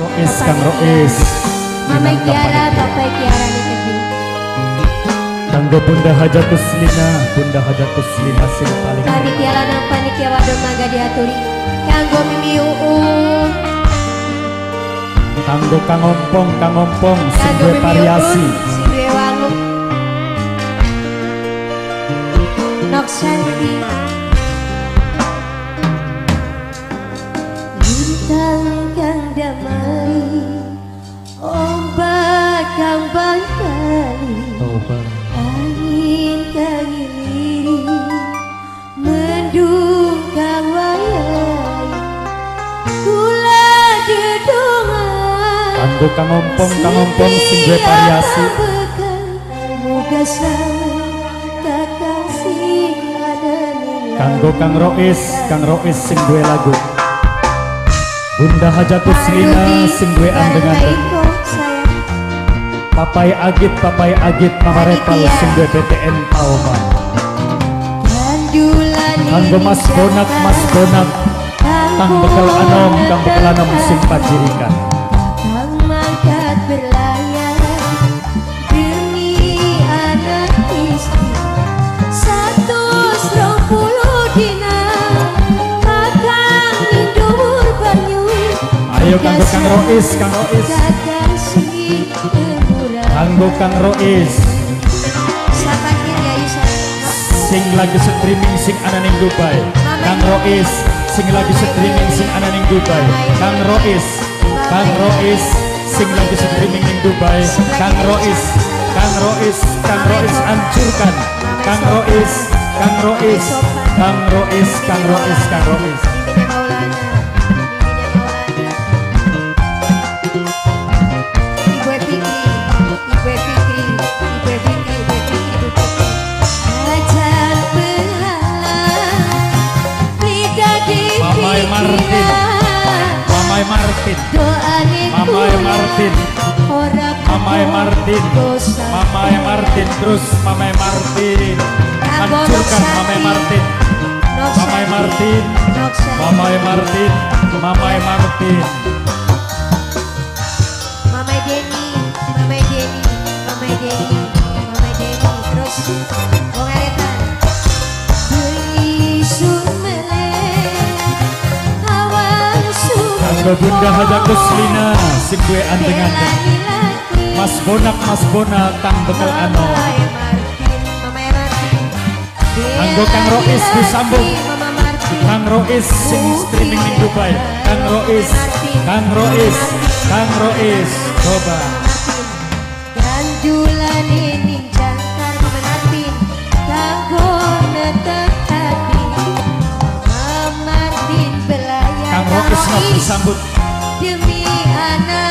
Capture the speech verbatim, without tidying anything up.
Rois, Kang Rois. Mama Kiara, Papa Kiara nih kedua. Kanggo Bunda Hajatus Lina, Bunda Hajatus Lina sing paling. Panitia lanang panitia wadon mangga diaturi. Kanggo Mimi Uung. Kanggo Kang Ompong, Kang Ompong sing duwe variasi. Sing duwe wangu. Noksanti. Bintang kang damai, ombak kang bantali, angin kang ngiri, mendung kang wayai, kula dedongan. Kanggo Kang Ompong, Kang Ompong sing duwe variasi. Muga kakasih ada nilai. Kanggo Kang Rois, Kang Rois sing duwe lagu. Bunda Hajatus Lina sing duwe andeng-andeng. Papai Agit, Papai Agit Mama Repal sing duwe B T N Pauman. Kanggo Mas Bonak, Mas Bonak Kang Bekal Anom, Kang Bekal Anom sing pajirikan. Kang mangkat berlayar demi anak istri satu serong puluh dina kakang nindur banyu. Ayo kanggo Kang Rois, Kang Rois. Kanggo Kang Rois. Sing lagi streaming sing ana ning Dubai. Kang Rois sing lagi streaming sing ana ning Dubai. Kang Rois, Kang Rois sing lagi streaming ning Dubai. Kang Rois, Kang Rois, Kang Rois hancurkan. Kang Rois, Kang Rois, Kang Rois, Kang Rois, Kang Rois. Mamai Martin, Mamai Martin, Mamai Martin, Mamai Martin, Mamai Martin, terus Mamai Martin, hancurkan Mamai Martin, Mamai Martin, Mamai Martin, Mamai Martin, Mamai Denny, Mamai Denny, Mamai Denny, Mamai Denny, terus Bung Aretan, beli sumele. Kanggo Bunda Hajatus Lina sing duwe andeng-andeng. Mas Bonak, Mas Bonak Kang Bekal Anom. Kanggo Kang Rois disambung. Kang Rois sing streaming ning Dubai. Kang Rois, Kang Rois, Kang Rois, coba. Ganjulane ning jangkar Martin, kanggo netekati. Martin belayar. Kang Rois nok disambut. Demi anak